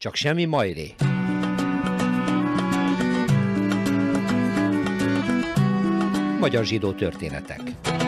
Csak semmi majré. Magyar zsidó történetek.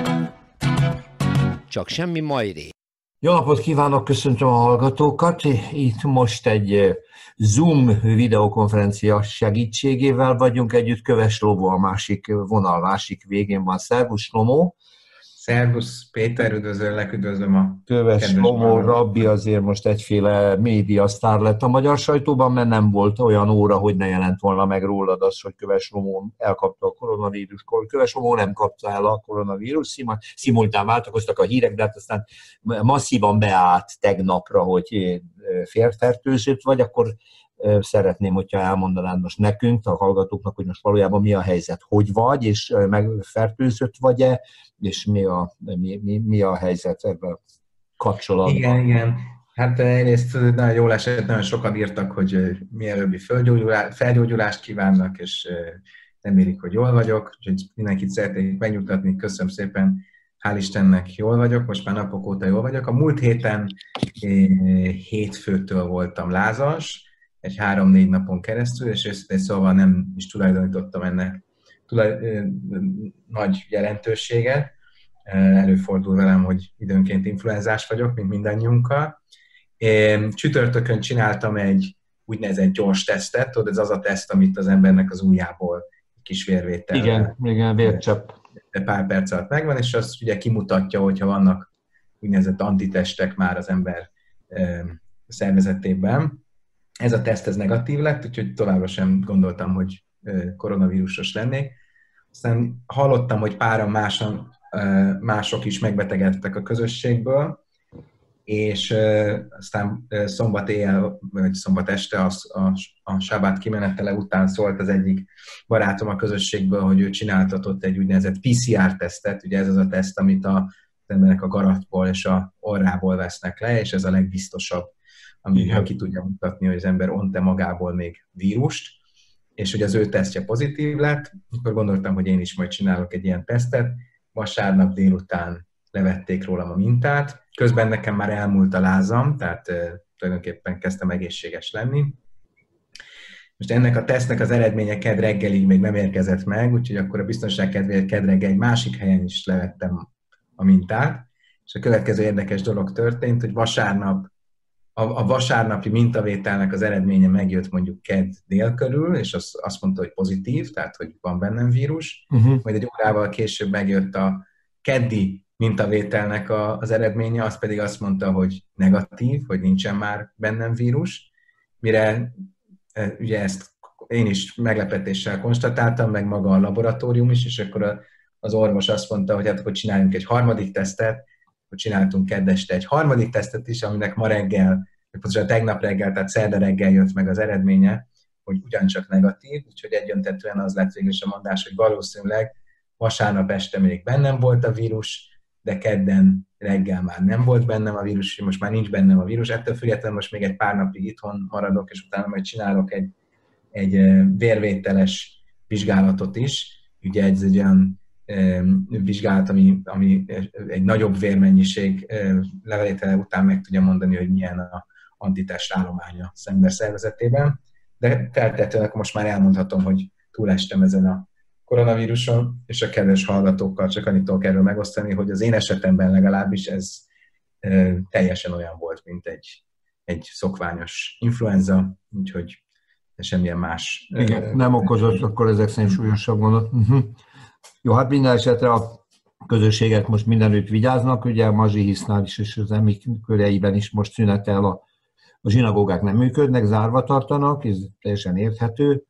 Csak semmi majré. Jó napot kívánok, köszöntöm a hallgatókat. Itt most egy Zoom videokonferencia segítségével vagyunk együtt. Köves Lobó a másik vonal, másik végén van. Szervusz, Slomó! Szervusz, Péter, üdvözöllek, üdvözlöm a Köves Lobó, Rabbi azért most egyféle médiasztár lett a magyar sajtóban, mert nem volt olyan óra, hogy ne jelent volna meg rólad az, hogy Köves Lobó elkapta a koronavírus. Köves Lobó nem kapta el a koronavírus, szimultán váltakoztak a hírek, de hát aztán masszívan beállt tegnapra, hogy félfertőzött vagy, akkor szeretném, hogyha elmondanád most nekünk, a hallgatóknak, hogy most valójában mi a helyzet, hogy vagy, és megfertőzött vagy-e, és mi a helyzet ebben kapcsolatban. Igen. Hát egyrészt nagyon jól esett, nagyon sokan írtak, hogy mielőbbi felgyógyulást kívánnak, és remélik, hogy jól vagyok, úgyhogy mindenkit szeretnék megnyugtatni, köszönöm szépen, hál' Istennek jól vagyok, most már napok óta jól vagyok. A múlt héten hétfőtől voltam lázas, egy 3-4 napon keresztül, és őszintén szóval nem is tulajdonítottam ennek nagy jelentőséget. Előfordul velem, hogy időnként influenzás vagyok, mint mindannyiunkkal. Csütörtökön csináltam egy úgynevezett gyors tesztet, tudod, ez az a teszt, amit az embernek az ujjából kis vérvétel. Igen, vércsepp. Pár perc alatt megvan, és az ugye kimutatja, hogyha vannak úgynevezett antitestek már az ember szervezetében. Ez a teszt ez negatív lett, úgyhogy továbbra sem gondoltam, hogy koronavírusos lennék. Aztán hallottam, hogy páran mások is megbetegedtek a közösségből, és aztán szombat éjjel, vagy szombat este a sábát kimenetele után szólt az egyik barátom a közösségből, hogy ő csináltatott egy úgynevezett PCR-tesztet, ugye ez az a teszt, amit az emberek a garatból és a orrából vesznek le, és ez a legbiztosabb, ami ki tudja mutatni, hogy az ember ont-e magából még vírust, és hogy az ő tesztje pozitív lett, akkor gondoltam, hogy én is majd csinálok egy ilyen tesztet. Vasárnap délután levették rólam a mintát, közben nekem már elmúlt a lázam, tehát tulajdonképpen kezdtem egészséges lenni. Most ennek a tesztnek az eredménye kedd reggelig még nem érkezett meg, úgyhogy akkor a biztonság kedvéért kedd reggel egy másik helyen is levettem a mintát, és a következő érdekes dolog történt, hogy vasárnap a vasárnapi mintavételnek az eredménye megjött mondjuk kedd dél körül, és azt mondta, hogy pozitív, tehát hogy van bennem vírus. Majd egy órával később megjött a keddi mintavételnek az eredménye, az pedig azt mondta, hogy negatív, hogy nincsen már bennem vírus. Mire ugye ezt én is meglepetéssel konstatáltam, meg maga a laboratórium is, és akkor az orvos azt mondta, hogy hát akkor csináljunk egy harmadik tesztet, hogy csináltunk kedd este egy harmadik tesztet is, aminek ma reggel, vagy pontosan tegnap reggel, tehát szerda reggel jött meg az eredménye, hogy ugyancsak negatív, úgyhogy egyöntetően az lett végül is a mondás, hogy valószínűleg vasárnap este még bennem volt a vírus, de kedden reggel már nem volt bennem a vírus, most már nincs bennem a vírus, ettől függetlenül most még egy pár napig itthon maradok, és utána majd csinálok egy vérvételes vizsgálatot is, ugye ez egy olyan vizsgálat, ami egy nagyobb vérmennyiség levétele után meg tudja mondani, hogy milyen a antitest állománya az ember szervezetében. De feltétlenül most már elmondhatom, hogy túlestem ezen a koronavíruson, és a kedves hallgatókkal csak annyit tudok erről megosztani, hogy az én esetemben legalábbis ez teljesen olyan volt, mint egy szokványos influenza, úgyhogy semmilyen más. Igen, nem okozott akkor ezek szerint súlyosabb gondot. Jó, hát minden esetre a közösségek most mindenütt vigyáznak, ugye a Mazsihisznál is és az EMI köreiben is most szünetel, a zsinagógák nem működnek, zárva tartanak, ez teljesen érthető.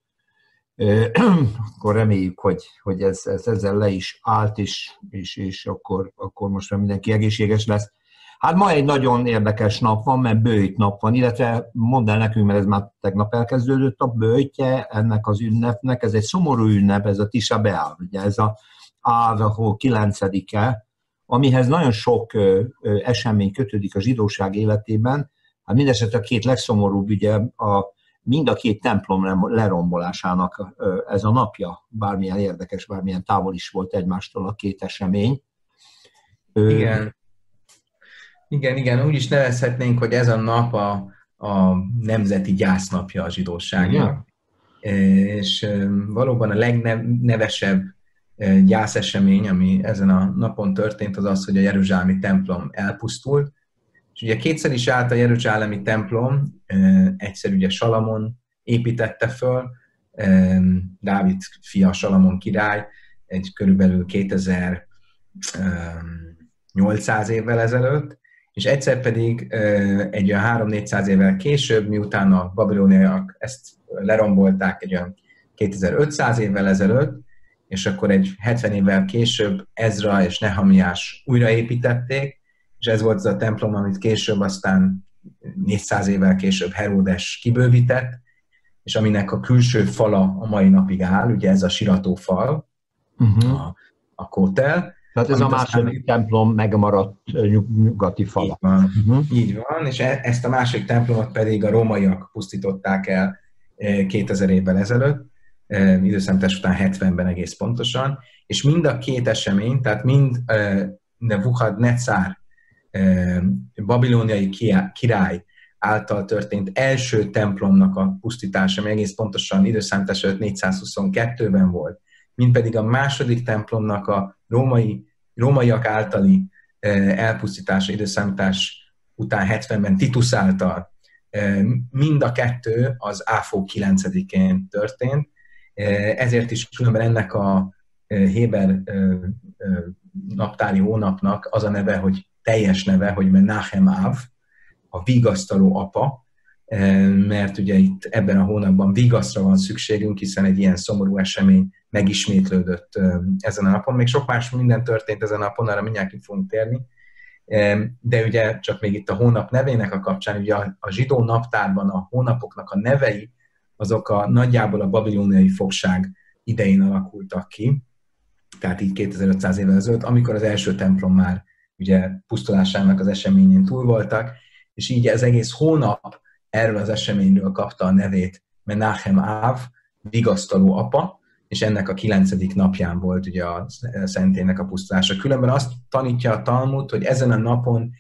Akkor reméljük, hogy ez ezzel le is állt, és akkor most már mindenki egészséges lesz. Hát ma egy nagyon érdekes nap van, mert böjt nap van, illetve mondd el nekünk, mert ez már tegnap elkezdődött a böjtje ennek az ünnepnek, ez egy szomorú ünnep, ez a Tisha B'Av, ugye ez a Áv 9-e, amihez nagyon sok esemény kötődik a zsidóság életében. Hát mindesetre a két legszomorúbb ugye mind a két templom lerombolásának ez a napja, bármilyen érdekes, bármilyen távol is volt egymástól a két esemény. Igen, úgy is nevezhetnénk, hogy ez a nap a nemzeti gyásznapja a zsidóságnak. És valóban a legnevesebb gyászesemény, ami ezen a napon történt, az az, hogy a jeruzsálemi templom elpusztult. És ugye kétszer is állt a jeruzsálemi templom, egyszer ugye Salamon építette föl, Dávid fia Salamon király, egy körülbelül 2800 évvel ezelőtt, és egyszer pedig egy olyan 300-400 évvel később, miután a babiloniaiak ezt lerombolták egy olyan 2500 évvel ezelőtt, és akkor egy 70 évvel később Ezra és Nehemiás újraépítették, és ez volt az a templom, amit később aztán 400 évvel később Heródes kibővített, és aminek a külső fala a mai napig áll, ugye ez a siratófal, a kótel. Tehát ez a második templom megmaradt nyugati fala. Így van, és ezt a második templomot pedig a rómaiak pusztították el 2000 évvel ezelőtt, időszámítás után 70-ben egész pontosan, és mind a két esemény, tehát mind Nebuchadnezzar babiloniai király által történt első templomnak a pusztítása, ami egész pontosan időszámítás előtt 422-ben volt, mint pedig a második templomnak a rómaiak általi elpusztítása időszámítás után 70-ben Titus által. Mind a kettő az Áfó 9-én történt, ezért is különben ennek a héber naptári hónapnak az a neve, hogy teljes neve, hogy Menachem Av, a vigasztaló apa, mert ugye itt ebben a hónapban vigasztra van szükségünk, hiszen egy ilyen szomorú esemény megismétlődött ezen a napon. Még sok más minden történt ezen a napon, arra mindjárt ki fogunk térni, de ugye csak még itt a hónap nevének a kapcsán, ugye a zsidó naptárban a hónapoknak a nevei, azok nagyjából a babiloniai fogság idején alakultak ki, tehát így 2500 évvel ezelőtt, amikor az első templom már ugye pusztulásának az eseményén túl voltak, és így az egész hónap erről az eseményről kapta a nevét Menachem Av, vigasztaló apa, és ennek a 9. napján volt ugye a szentélynek a pusztulása. Különben azt tanítja a Talmud, hogy ezen a napon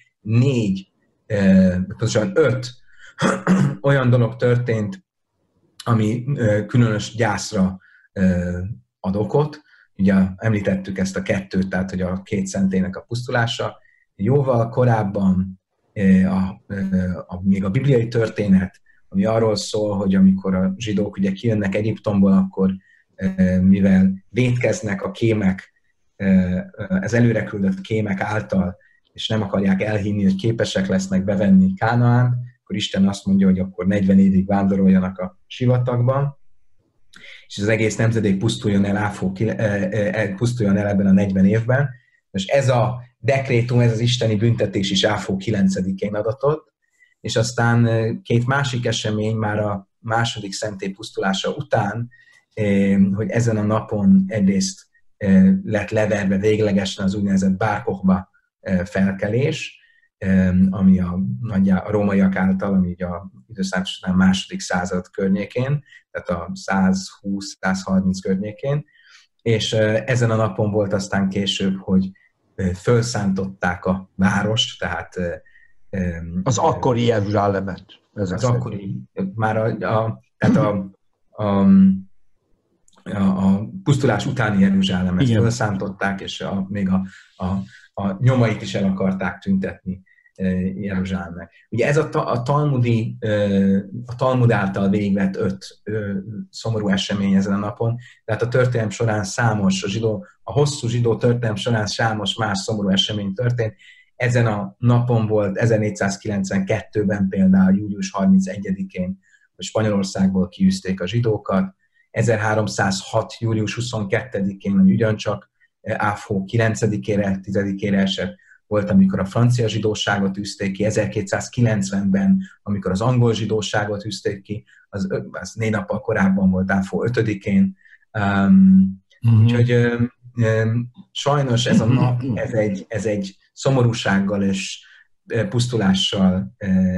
5 olyan dolog történt, ami különös gyászra ad okot. Ugye említettük ezt a 2, tehát hogy a 2 szentélynek a pusztulása. Jóval korábban még a bibliai történet, ami arról szól, hogy amikor a zsidók ugye kijönnek Egyiptomból, akkor mivel vétkeznek a kémek, az előre küldött kémek által, és nem akarják elhinni, hogy képesek lesznek bevenni Kánaánt, akkor Isten azt mondja, hogy akkor 40 évig vándoroljanak a sivatagban, és az egész nemzedék pusztuljon el ebben a 40 évben. És ez a dekrétum, ez az isteni büntetés is Áfó 9-én adatott, és aztán 2 másik esemény már a második szentély pusztulása után, hogy ezen a napon egyrészt lett leverve véglegesen az úgynevezett Bár Kochba felkelés, ami a rómaiak által, ami ugye a időszámítás után második század környékén, tehát a 120-130 környékén, és ezen a napon volt aztán később, hogy fölszántották a város, tehát az akkori Jeruzsálemet. Az akkori, már tehát a pusztulás utáni Jeruzsálemet fölszántották, és még a nyomait is el akarták tüntetni Jeruzsálemnek. Ugye ez a Talmud által végvett 5 szomorú esemény ezen a napon, tehát a történelem során a hosszú zsidó történelem során számos más szomorú esemény történt. Ezen a napon volt 1492-ben például július 31-én, hogy Spanyolországból kiűzték a zsidókat, 1306. július 22-én, ami ugyancsak Áfó 9-ére, 10-ére esett, volt, amikor a francia zsidóságot űzték ki, 1290-ben, amikor az angol zsidóságot űzték ki, az 4 nappal korábban volt Áfó 5-én. Úgyhogy sajnos ez a nap, ez egy szomorúsággal és pusztulással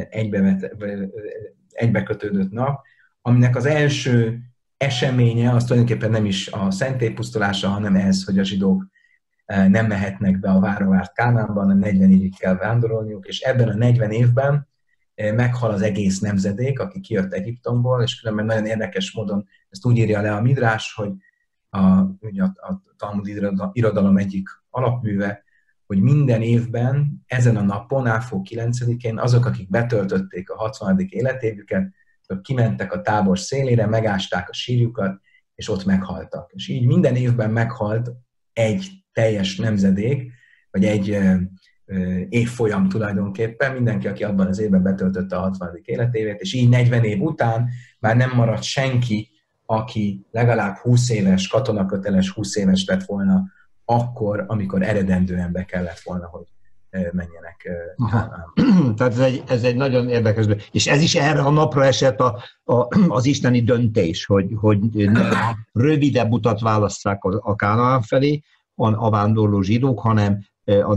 egybekötődött nap, aminek az első eseménye az tulajdonképpen nem is a szentély pusztulása, hanem ez, hogy a zsidók nem mehetnek be a várra várt Kánaánban, hanem 40 évig kell vándorolniuk, és ebben a 40 évben meghal az egész nemzedék, aki kijött Egyiptomból, és különben nagyon érdekes módon ezt úgy írja le a Midrás, hogy a Talmud irodalom egyik alapműve, hogy minden évben, ezen a napon, Áfó 9-én azok, akik betöltötték a 60. életévüket, kimentek a tábor szélére, megásták a sírjukat, és ott meghaltak. És így minden évben meghalt egy teljes nemzedék, vagy egy évfolyam tulajdonképpen, mindenki, aki abban az évben betöltötte a 60. életévét, és így 40 év után már nem maradt senki, aki legalább 20 éves, katonaköteles 20 éves lett volna akkor, amikor eredendően be kellett volna, hogy menjenek. Tehát ez egy nagyon érdekes, és ez is erre a napra esett az isteni döntés, hogy rövidebb utat válasszák a Kánaán felé a vándorló zsidók, hanem a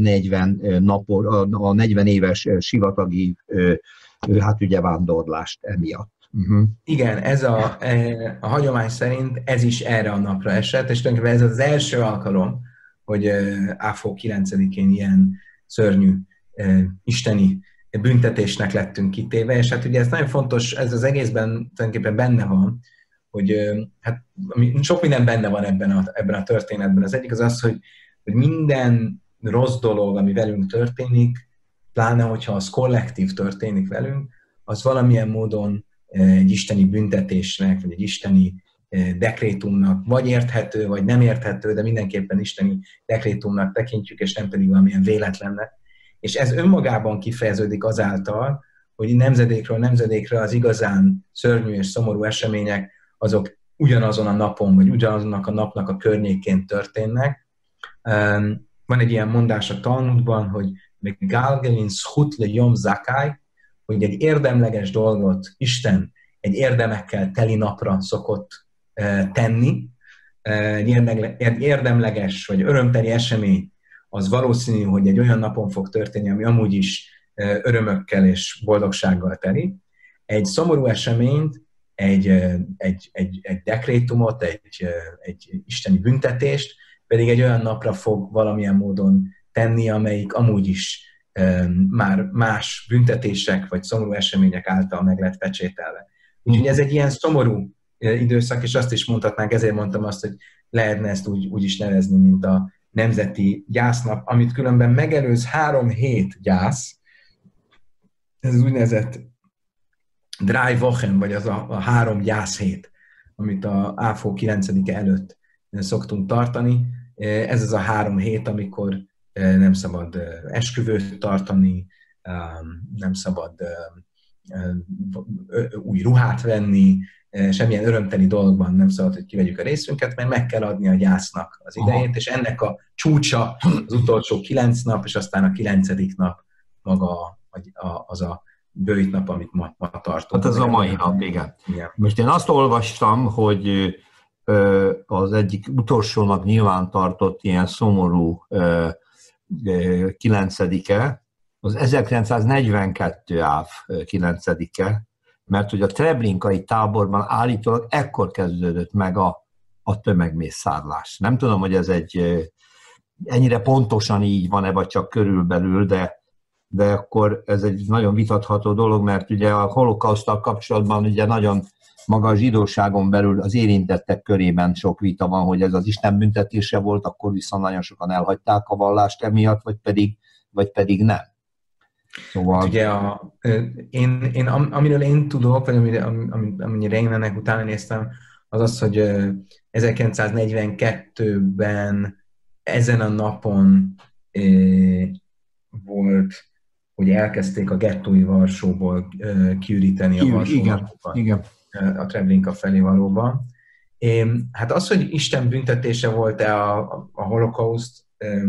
40 éves sivatagi hát ugye vándorlást emiatt. Igen, ez a hagyomány szerint ez is erre a napra esett, és tulajdonképpen ez az első alkalom, hogy Áfó 9-én ilyen szörnyű isteni büntetésnek lettünk kitéve, és hát ugye ez nagyon fontos, ez az egészben tulajdonképpen benne van, hogy hát sok minden benne van ebben a történetben. Az egyik az, hogy minden rossz dolog, ami velünk történik, pláne hogyha az kollektív történik velünk, az valamilyen módon egy isteni büntetésnek, vagy egy isteni dekrétumnak, vagy érthető, vagy nem érthető, de mindenképpen isteni dekrétumnak tekintjük, és nem pedig valamilyen véletlennek. És ez önmagában kifejeződik azáltal, hogy nemzedékről nemzedékre az igazán szörnyű és szomorú események, azok ugyanazon a napon, vagy ugyanazonnak a napnak a környékén történnek. Van egy ilyen mondás a Talmudban, hogy Galgelin schut le yom zakai, hogy egy érdemleges dolgot Isten egy érdemekkel teli napra szokott tenni. Egy érdemleges vagy örömteli esemény az valószínű, hogy egy olyan napon fog történni, ami amúgy is örömökkel és boldogsággal teli. Egy szomorú eseményt, egy dekrétumot, egy isteni büntetést pedig egy olyan napra fog valamilyen módon tenni, amelyik amúgy is már más büntetések vagy szomorú események által meg lett pecsételve. Úgyhogy ez egy ilyen szomorú időszak, és azt is mondhatnánk, ezért mondtam azt, hogy lehetne ezt úgy is nevezni, mint a nemzeti gyásznap, amit különben megelőz 3 hét gyász. Ez az úgynevezett Drei Wochen, vagy az a 3 gyászhét, amit a Áfó 9-e előtt szoktunk tartani. Ez az a 3 hét, amikor nem szabad esküvőt tartani, nem szabad új ruhát venni, semmilyen örömteli dolgokban nem szabad, hogy kivegyük a részünket, mert meg kell adni a gyásznak az idejét, és ennek a csúcsa az utolsó 9 nap, és aztán a 9. nap maga az a bőjtnap, amit ma tartunk. Hát ez a mai nap, igen. Most én azt olvastam, hogy az egyik utolsónak nyilván tartott ilyen szomorú 9-e, az 1942 áv 9-e, mert hogy a treblinkai táborban állítólag ekkor kezdődött meg a tömegmészárlás. Nem tudom, hogy ez ennyire pontosan így van-e, vagy csak körülbelül, de akkor ez egy nagyon vitatható dolog, mert ugye a holokauszttal kapcsolatban ugye nagyon maga a zsidóságon belül az érintettek körében sok vita van, hogy ez az Isten büntetése volt, akkor viszont nagyon sokan elhagyták a vallást emiatt, vagy pedig nem. Szóval... Ugye amiről én tudok, vagy amennyire én ennek utána néztem, az az, hogy 1942-ben ezen a napon volt, hogy elkezdték a gettói Varsóból kiüríteni a Varsóban. Igen. A Treblinka felé valóban. Hát az, hogy Isten büntetése volt-e a holokauszt,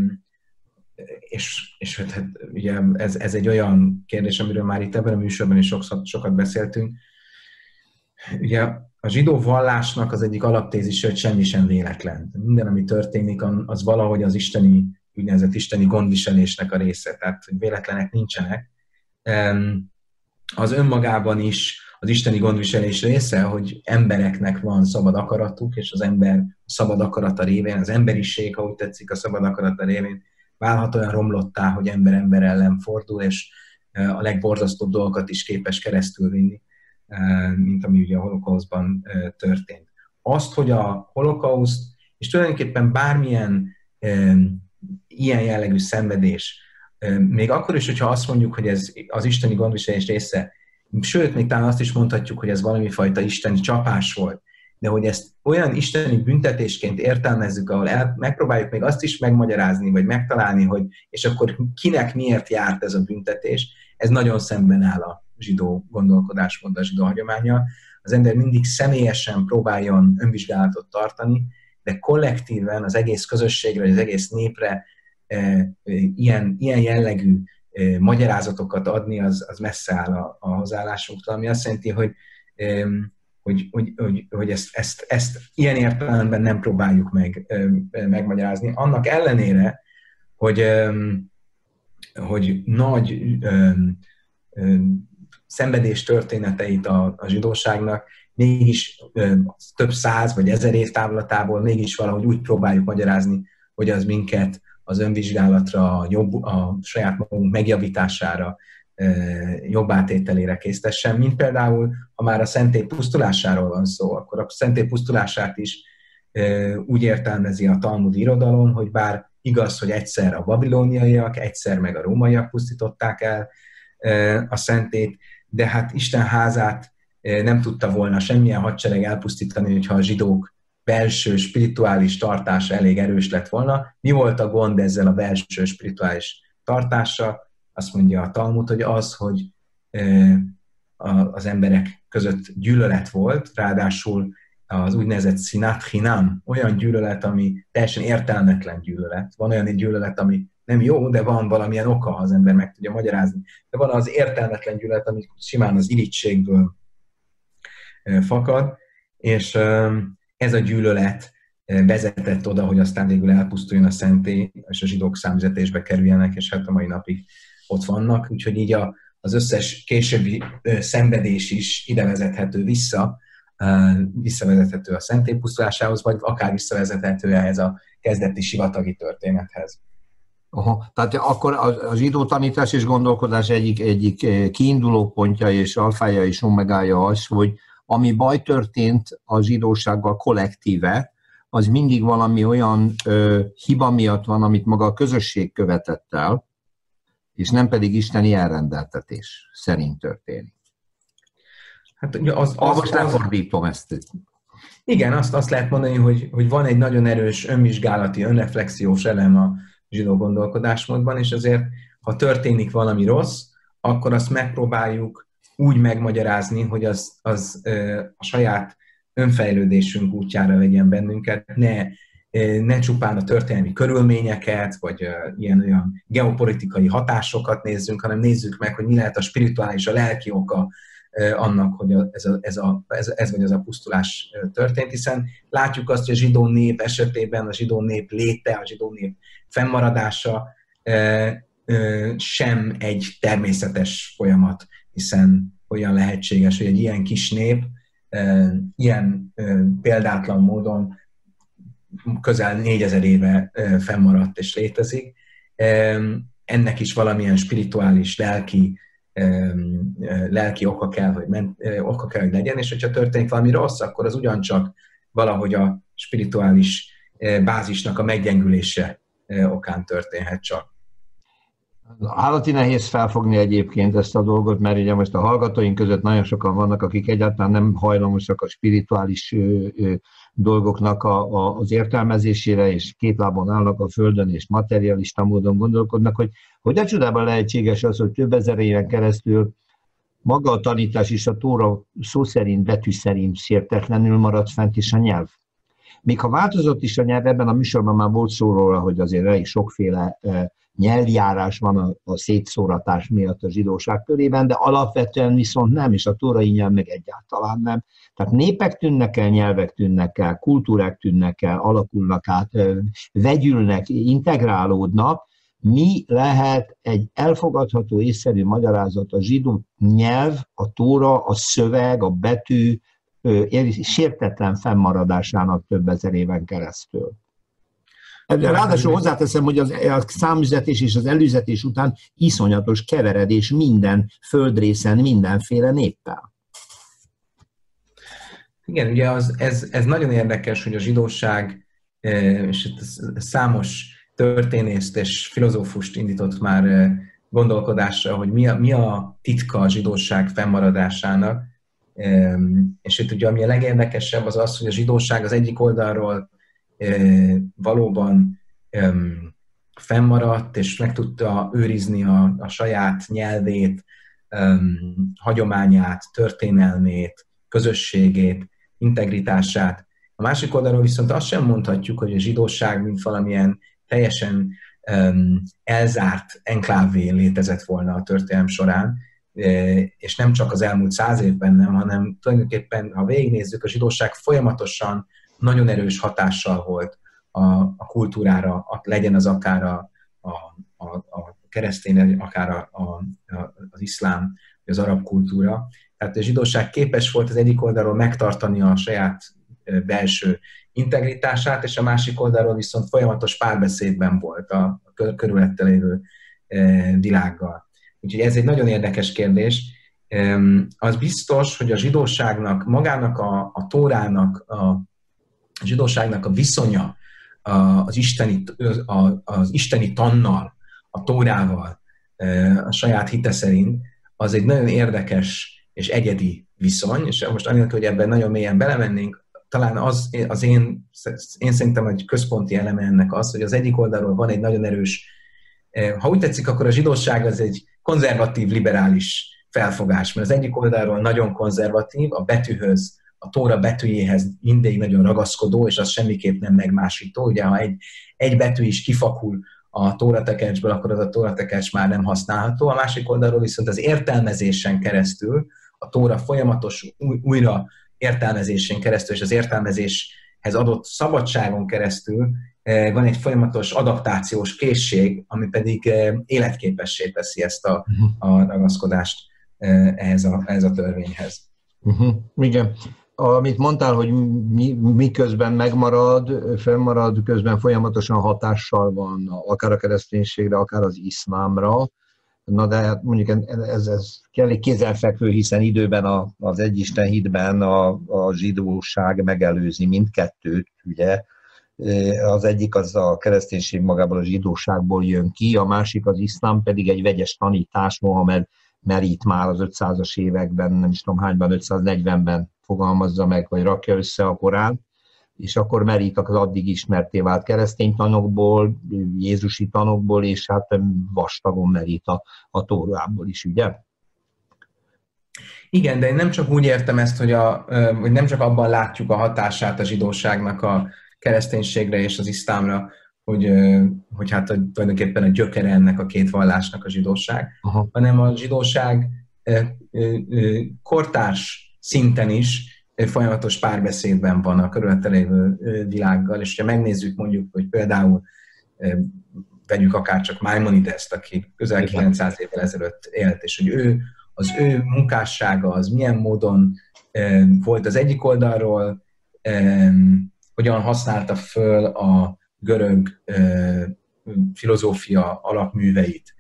és hát ugye ez egy olyan kérdés, amiről már itt ebben a műsorban is sokat beszéltünk. Ugye a zsidó vallásnak az egyik alaptézise, hogy semmi sem véletlen. Minden, ami történik, az valahogy az úgynevezett isteni gondviselésnek a része, tehát hogy véletlenek nincsenek. Az önmagában is az isteni gondviselés része, hogy embereknek van szabad akaratuk, és az ember szabad akarata révén, az emberiség, ha úgy tetszik, a szabad akarata révén válhat olyan romlottá, hogy ember ellen fordul, és a legborzasztóbb dolgokat is képes keresztülvinni, mint ami ugye a holokausztban történt. Azt, hogy a holokauszt, és tulajdonképpen bármilyen ilyen jellegű szenvedés, még akkor is, hogyha azt mondjuk, hogy ez az isteni gondviselés része, sőt, még talán azt is mondhatjuk, hogy ez valami fajta isteni csapás volt, de hogy ezt olyan isteni büntetésként értelmezzük, ahol megpróbáljuk még azt is megmagyarázni, vagy megtalálni, hogy és akkor kinek miért járt ez a büntetés, ez nagyon szemben áll a zsidó gondolkodásmód, a zsidó hagyománnyal. Az ember mindig személyesen próbáljon önvizsgálatot tartani, de kollektíven az egész közösségre, vagy az egész népre ilyen jellegű magyarázatokat adni, az messze áll a hozzáállásunktól, ami azt jelenti, hogy ezt ilyen értelemben nem próbáljuk megmagyarázni. Annak ellenére, hogy nagy szenvedés történeteit a zsidóságnak mégis több száz vagy 1000 év távlatából mégis valahogy úgy próbáljuk magyarázni, hogy az minket az önvizsgálatra, a saját magunk megjavítására, jobb átételére késztessen, mint például, ha már a szentély pusztulásáról van szó, akkor a szentély pusztulását is úgy értelmezi a talmudi irodalom, hogy bár igaz, hogy egyszer a babilóniaiak, egyszer meg a rómaiak pusztították el a szentélyt, de hát Isten házát nem tudta volna semmilyen hadsereg elpusztítani, hogyha a zsidók belső spirituális tartása elég erős lett volna. Mi volt a gond ezzel a belső spirituális tartással? Azt mondja a Talmud, hogy az, hogy az emberek között gyűlölet volt, ráadásul az úgynevezett sinat chinam, olyan gyűlölet, ami teljesen értelmetlen gyűlölet. Van olyan gyűlölet, ami nem jó, de van valamilyen oka, ha az ember meg tudja magyarázni. De van az értelmetlen gyűlölet, ami simán az irigységből fakad, és ez a gyűlölet vezetett oda, hogy aztán végül elpusztuljon a szentély, és a zsidók számüzetésbe kerüljenek, és hát a mai napig ott vannak. Úgyhogy így az összes későbbi szenvedés is ide vezethető visszavezethető a szentély pusztulásához, vagy akár visszavezethető ehhez a kezdeti sivatagi történethez. Aha, tehát akkor a zsidó tanítás és gondolkodás egyik kiinduló pontja és alfája és omegája az, hogy ami baj történt a zsidósággal kollektíve, az mindig valami olyan hiba miatt van, amit maga a közösség követett el, és nem pedig isteni elrendeltetés szerint történik. Hát most lefordítom ezt. Igen, azt lehet mondani, hogy van egy nagyon erős önvizsgálati, önreflexiós elem a zsidó gondolkodásmódban, és azért, ha történik valami rossz, akkor azt megpróbáljuk úgy megmagyarázni, hogy az a saját önfejlődésünk útjára vegyen bennünket, ne csupán a történelmi körülményeket, vagy ilyen-olyan geopolitikai hatásokat nézzünk, hanem nézzük meg, hogy mi lehet a spirituális, a lelki oka annak, hogy ez vagy az a pusztulás történt, hiszen látjuk azt, hogy a zsidó nép esetében a zsidó nép léte, a zsidó nép fennmaradása sem egy természetes folyamat, hiszen olyan lehetséges, hogy egy ilyen kis nép ilyen példátlan módon közel 4000 éve fennmaradt és létezik. Ennek is valamilyen spirituális, lelki oka kell, hogy legyen, és hogyha történik valami rossz, akkor az ugyancsak valahogy a spirituális bázisnak a meggyengülése okán történhet csak. Állati nehéz felfogni egyébként ezt a dolgot, mert ugye most a hallgatóink között nagyon sokan vannak, akik egyáltalán nem hajlamosak a spirituális dolgoknak az értelmezésére, és két lábon állnak a földön, és materialista módon gondolkodnak, hogy a csodában lehetséges az, hogy több ezer éven keresztül maga a tanítás és a Tóra szó szerint, betű szerint sértetlenül maradt fent is a nyelv. Még ha változott is a nyelv, ebben a műsorban már volt szó róla, hogy azért elég sokféle nyelvjárás van a szétszóratás miatt a zsidóság körében, de alapvetően viszont nem, és a tórai nyelv meg egyáltalán nem. Tehát népek tűnnek el, nyelvek tűnnek el, kultúrák tűnnek el, alakulnak át, vegyülnek, integrálódnak. Mi lehet egy elfogadható, észszerű magyarázat a zsidó nyelv, a tóra, a szöveg, a betű sértetlen fennmaradásának több ezer éven keresztül? Ráadásul hozzáteszem, hogy a számüzetés és az előzetés után iszonyatos keveredés minden földrészen, mindenféle néppel. Igen, ugye ez nagyon érdekes, hogy a zsidóság, és számos történészt és filozófust indított már gondolkodásra, hogy mi a titka a zsidóság fennmaradásának. És itt ugye ami a legérdekesebb az az, hogy a zsidóság az egyik oldalról valóban fennmaradt, és meg tudta őrizni a saját nyelvét, hagyományát, történelmét, közösségét, integritását. A másik oldalról viszont azt sem mondhatjuk, hogy a zsidóság mint valamilyen teljesen elzárt enklávé létezett volna a történelem során, és nem csak az elmúlt 100 évben nem, hanem tulajdonképpen, ha végignézzük, a zsidóság folyamatosan nagyon erős hatással volt a kultúrára, legyen az akár a keresztény, akár az iszlám, vagy az arab kultúra. Tehát a zsidóság képes volt az egyik oldalról megtartani a saját belső integritását, és a másik oldalról viszont folyamatos párbeszédben volt a körülötte lévő világgal. Úgyhogy ez egy nagyon érdekes kérdés. Az biztos, hogy a zsidóságnak, magának a tórának, a zsidóságnak a viszonya az isteni tannal, a tórával, a saját hite szerint, az egy nagyon érdekes és egyedi viszony, és most anélkül, hogy ebben nagyon mélyen belemennénk, talán én szerintem egy központi eleme ennek az, hogy az egyik oldalról van egy nagyon erős, ha úgy tetszik, akkor a zsidóság az egy konzervatív, liberális felfogás, mert az egyik oldalról nagyon konzervatív, a betűhöz, a tóra betűjéhez mindig nagyon ragaszkodó, és az semmiképp nem megmásító. Ugye, ha egy betű is kifakul a tóratekercsből, akkor az a tóratekercs már nem használható. A másik oldalról viszont az értelmezésen keresztül, a tóra folyamatos újra értelmezésén keresztül, és az értelmezéshez adott szabadságon keresztül van egy folyamatos adaptációs készség, ami pedig életképessé teszi ezt a ragaszkodást ehhez a törvényhez. Igen. Amit mondtál, hogy miközben fennmarad, közben folyamatosan hatással van akár a kereszténységre, akár az iszlámra. Na de hát mondjuk ez elég kézenfekvő, hiszen időben az egyisten hitben a zsidóság megelőzi mindkettőt, ugye. Az egyik az a kereszténység magából a zsidóságból jön ki, a másik az iszlám pedig egy vegyes tanítás, Mohamed merít már az 500-as években, nem is tudom hányban, 540-ben fogalmazza meg, vagy rakja össze a Korán, és akkor merít az addig ismerté vált keresztény tanokból, jézusi tanokból, és hát vastagon merít a Tórából is, ugye? Igen, de én nem csak úgy értem ezt, hogy nem csak abban látjuk a hatását a zsidóságnak a kereszténységre és az iszlámra, hogy hát tulajdonképpen a gyökere ennek a két vallásnak a zsidóság, hanem a zsidóság kortárs szinten is folyamatos párbeszédben van a körülötte lévő világgal, és ha megnézzük mondjuk, hogy például vegyük akár csak Maimonides-t, aki közel 900 évvel ezelőtt élt, és hogy az ő munkássága az milyen módon volt az egyik oldalról, hogyan használta föl a görög filozófia alapműveit,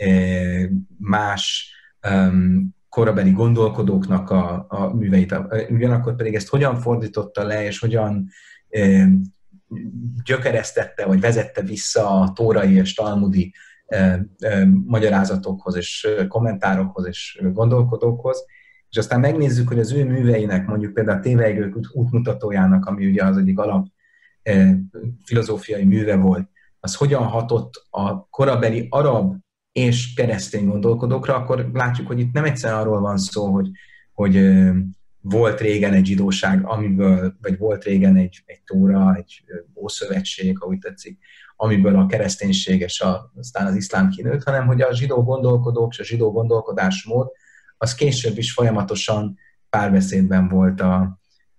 más korabeli gondolkodóknak a műveit, ugyanakkor pedig ezt hogyan fordította le, és hogyan gyökeresztette, vagy vezette vissza a tórai és talmudi magyarázatokhoz, és kommentárokhoz, és gondolkodókhoz, és aztán megnézzük, hogy az ő műveinek, mondjuk például a Tévejgők útmutatójának, ami ugye az egyik alap filozófiai műve volt, az hogyan hatott a korabeli arab és keresztény gondolkodókra, akkor látjuk, hogy itt nem egyszerűen arról van szó, hogy volt régen egy zsidóság, vagy volt régen egy tóra, egy ószövetség, ahogy tetszik, amiből a kereszténység és aztán az iszlám kinőtt, hanem hogy a zsidó gondolkodók és a zsidó gondolkodásmód az később is folyamatosan párbeszédben volt a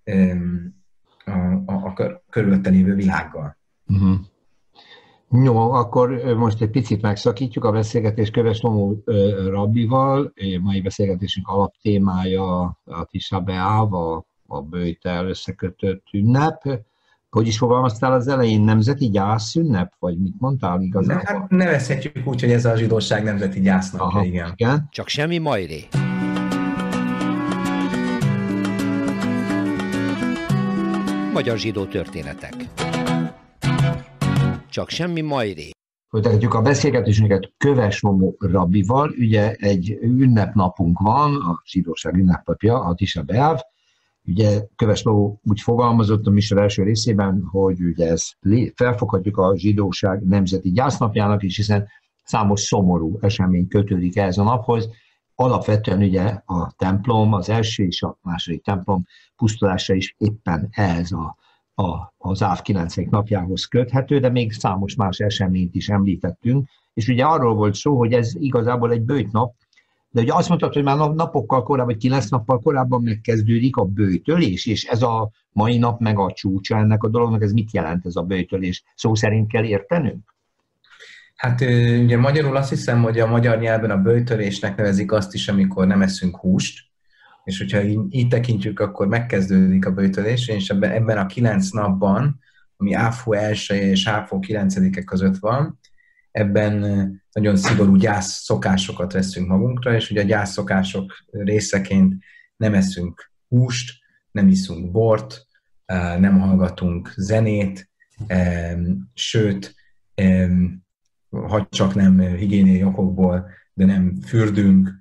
körülötte lévő világgal. Jó, akkor most egy picit megszakítjuk a beszélgetést Köves Tomó rabbival. Mai beszélgetésünk alaptémája a Tisza B'Av, a böjtel összekötött ünnep. Hogy is fogalmaztál az elején, nemzeti gyászünnep? Vagy mit mondtál igazából? Hát nevezhetjük úgy, hogy ez a zsidóság nemzeti gyásznapja, igen. Csak semmi majré. Magyar zsidó történetek. Csak semmi majré. Folytatjuk a beszélgetésünket Köves Momó rabbival. Ugye egy ünnepnapunk van, a zsidóság ünnepnapja, a Tisza B'Av. Ugye Köves Momó úgy fogalmazott a műsor első részében, hogy ugye ezt felfoghatjuk a zsidóság nemzeti gyásznapjának is, hiszen számos szomorú esemény kötődik ehhez a naphoz. Alapvetően ugye a templom, az első és a második templom pusztulása is éppen ehhez az Áv 9. napjához köthető, de még számos más eseményt is említettünk, és ugye arról volt szó, hogy ez igazából egy böjtnap, de ugye azt mondtad, hogy már napokkal korábban, vagy 9 nappal korábban megkezdődik a böjtölés, és ez a mai nap meg a csúcsa ennek a dolognak, ez mit jelent ez a böjtölés? Szó szerint kell értenünk? Hát ugye magyarul azt hiszem, hogy a magyar nyelven a böjtölésnek nevezik azt is, amikor nem eszünk húst, és hogyha így tekintjük, akkor megkezdődik a böjtölés, és ebben a 9 napban, ami Áfó 1 és Áfó 9 között van, ebben nagyon szigorú gyász szokásokat veszünk magunkra, és ugye a gyász szokások részeként nem eszünk húst, nem iszunk bort, nem hallgatunk zenét, sőt, ha csak nem higiéniai okokból, de nem fürdünk,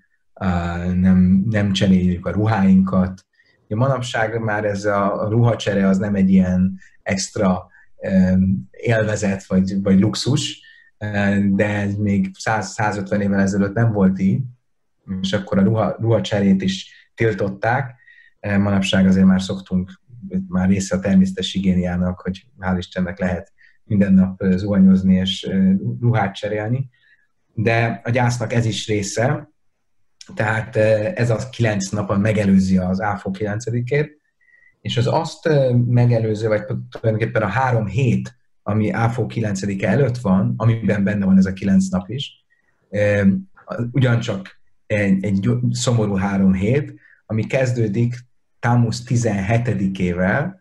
nem cseréljük a ruháinkat. A manapság már ez a ruhacsere az nem egy ilyen extra élvezet vagy luxus, de ez még 100-150 évvel ezelőtt nem volt így, és akkor a ruhacserét is tiltották. Manapság azért már szoktunk, már része a természetes higiéniának, hogy hál' Istennek lehet minden nap zuhanyozni és ruhát cserélni, de a gyásznak ez is része, tehát ez a 9 napon megelőzi az Áfó 9-ét, és az azt megelőző, vagy tulajdonképpen a 3 hét, ami Áfó 9 előtt van, amiben benne van ez a 9 nap is, ugyancsak egy szomorú 3 hét, ami kezdődik Tammuz 17-ével,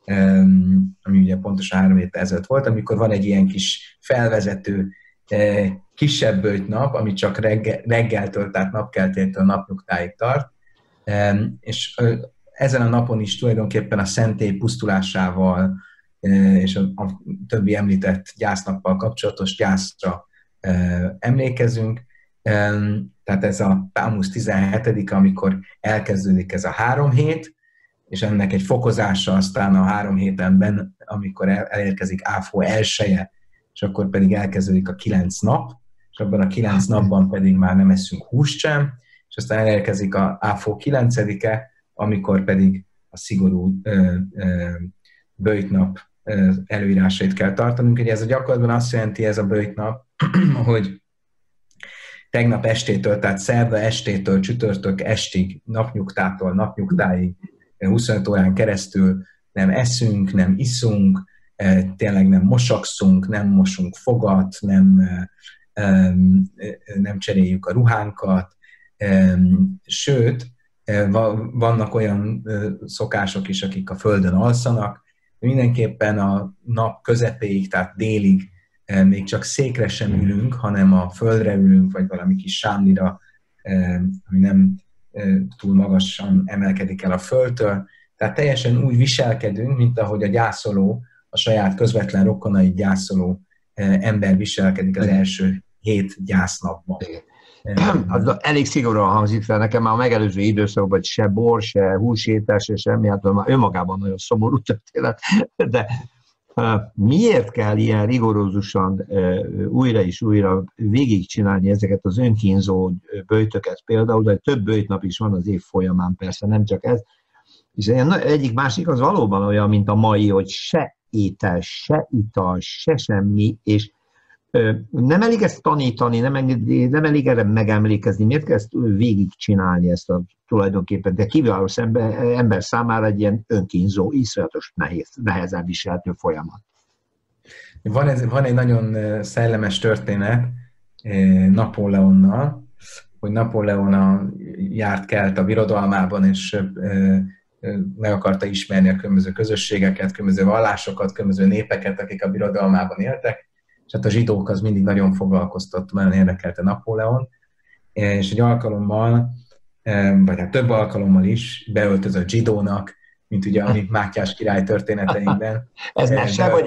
ami ugye pontosan 3 héttel ezelőtt volt, amikor van egy ilyen kis felvezető, kisebb böjtnap, ami csak reggeltől, tehát napkeltétől napnyugtáig tart, és ezen a napon is tulajdonképpen a szentély pusztulásával és a többi említett gyásznappal kapcsolatos gyászra emlékezünk. Tehát ez a Tammuz 17, amikor elkezdődik ez a 3 hét, és ennek egy fokozása aztán a 3 hétenben, amikor elérkezik Áfó 1, és akkor pedig elkezdődik a 9 nap, és abban a 9 napban pedig már nem eszünk húst sem, és aztán elérkezik a Áfó 9-e, amikor pedig a szigorú böjtnap előírásait kell tartanunk. Ugye ez a gyakorlatban azt jelenti ez a böjtnap, hogy tegnap estétől, tehát szerda estétől, csütörtök estig, napnyugtától napnyugtáig, 25 órán keresztül nem eszünk, nem iszunk, tényleg nem mosakszunk, nem mosunk fogat, nem cseréljük a ruhánkat, sőt, vannak olyan szokások is, akik a földön alszanak, mindenképpen a nap közepéig, tehát délig még csak székre sem ülünk, hanem a földre ülünk, vagy valami kis sámlira, ami nem túl magasan emelkedik el a földtől. Tehát teljesen úgy viselkedünk, mint ahogy a gyászoló, a saját közvetlen rokonait gyászoló ember viselkedik az első 7 gyásznapban. Az elég szigorúan hangzik fel nekem, már a megelőző időszakban se bor, se húsétás, se semmi, hát már önmagában nagyon szomorú történet, de miért kell ilyen rigorózusan újra és újra végigcsinálni ezeket az önkínzó böjtöket például, de több böjtnap is van az év folyamán, persze nem csak ez, és egyik másik az valóban olyan, mint a mai, hogy se étel, se ital, se semmi, és nem elég ezt tanítani, nem elég erre megemlékezni. Miért kell ezt végigcsinálni, ezt a tulajdonképpen, de kívülálló ember számára egy ilyen önkínzó, iszonyatos nehezen viselhető folyamat. Van egy nagyon szellemes történet Napóleonnal, hogy Napóleon járt kelt a birodalmában, és meg akarta ismerni a különböző közösségeket, különböző vallásokat, különböző népeket, akik a birodalmában éltek, és hát a zsidók az mindig nagyon foglalkoztatta, nagyon érdekelte Napóleon, és egy alkalommal, vagy hát több alkalommal is beöltözött zsidónak, mint ugye a Mátyás király történeteinkben. Ez mese, vagy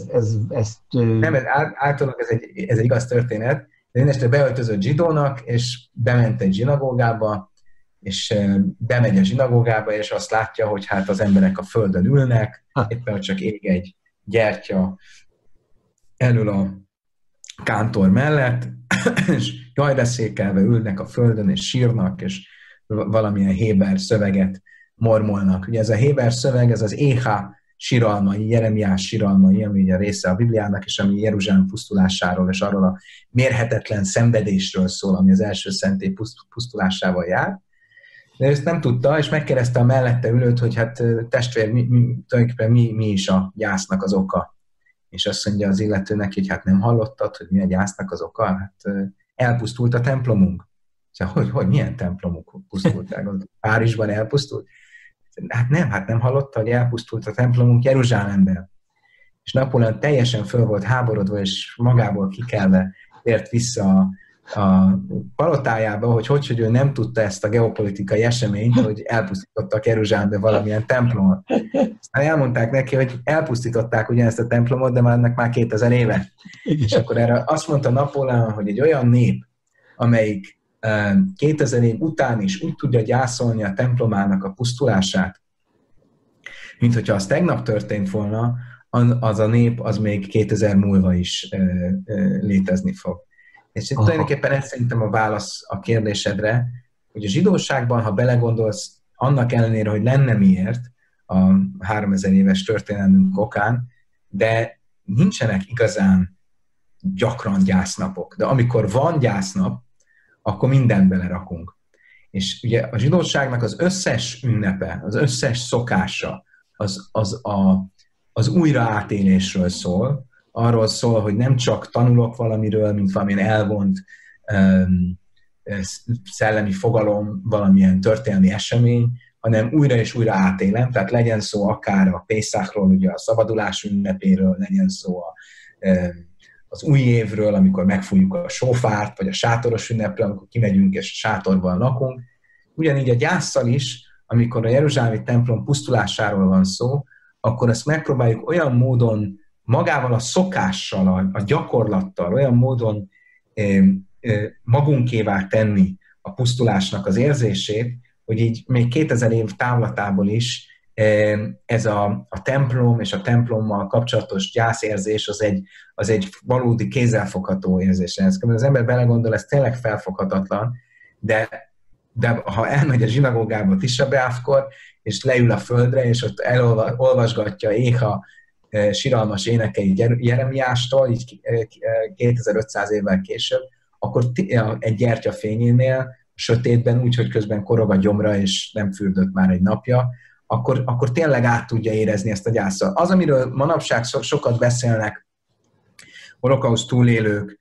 Nem, általában ez egy igaz történet, de mindenesetre beöltözött zsidónak, és bement egy zsinagógába, és bemegy a zsinagógába, és azt látja, hogy hát az emberek a földön ülnek, éppen csak ég egy gyertya elől a kántor mellett, és jajreszékelve ülnek a földön, és sírnak, és valamilyen héber szöveget mormolnak. Ugye ez a héber szöveg, ez az Éha siralmai, Jeremiás siralmai, ami ugye része a Bibliának, és ami Jeruzsálem pusztulásáról, és arról a mérhetetlen szenvedésről szól, ami az első szentély pusztulásával jár. De ezt nem tudta, és megkérdezte a mellette ülőt, hogy hát testvér, tulajdonképpen mi is a gyásznak az oka. És azt mondja az illető neki, hogy hát nem hallottad, hogy mi a gyásznak az oka? Hát elpusztult a templomunk. Hogy milyen templomuk pusztult el? Párizsban elpusztult? Hát nem hallotta, hogy elpusztult a templomunk Jeruzsálemben. És Napóleon teljesen föl volt háborodva, és magából kikelve tért vissza a palotájába, hogy ő nem tudta ezt a geopolitikai eseményt, hogy elpusztítottak Jeruzsálembe valamilyen templomot. Aztán elmondták neki, hogy elpusztították ugyanezt a templomot, de már ennek már 2000 éve. És akkor erre azt mondta Napóleon, hogy egy olyan nép, amelyik 2000 év után is úgy tudja gyászolni a templomának a pusztulását, mint hogyha az tegnap történt volna, az a nép az még 2000 múlva is létezni fog. És tulajdonképpen ez szerintem a válasz a kérdésedre, hogy a zsidóságban, ha belegondolsz, annak ellenére, hogy lenne miért a 3000 éves történelmünk okán, de nincsenek igazán gyakran gyásznapok. De amikor van gyásznap, akkor mindent belerakunk. És ugye a zsidóságnak az összes ünnepe, az összes szokása, az újraátélésről szól, arról szól, hogy nem csak tanulok valamiről, mint valamilyen elvont szellemi fogalom, valamilyen történelmi esemény, hanem újra és újra átélem, tehát legyen szó akár a Pészákról, ugye a szabadulás ünnepéről, legyen szó az új évről, amikor megfújjuk a sófárt, vagy a sátoros ünnepről, amikor kimegyünk és sátorban lakunk. Ugyanígy a gyásszal is, amikor a jeruzsálemi templom pusztulásáról van szó, akkor ezt megpróbáljuk olyan módon magával a szokással, a gyakorlattal, olyan módon magunkévá tenni a pusztulásnak az érzését, hogy így még 2000 év távlatából is ez a templom és a templommal kapcsolatos gyászérzés az egy valódi kézzelfogható érzés. Az ember belegondol, ez tényleg felfoghatatlan, de ha elmegy a zsinagógába Tisha B'Avkor, és leül a földre, és ott elolvasgatja Éha siralmas énekeit Jeremiástól, így 2500 évvel később, akkor egy gyertya fényénél, sötétben, úgy, hogy közben korog a gyomra, és nem fürdött már egy napja, akkor tényleg át tudja érezni ezt a gyászat. Az, amiről manapság sokat beszélnek holokauszt túlélők,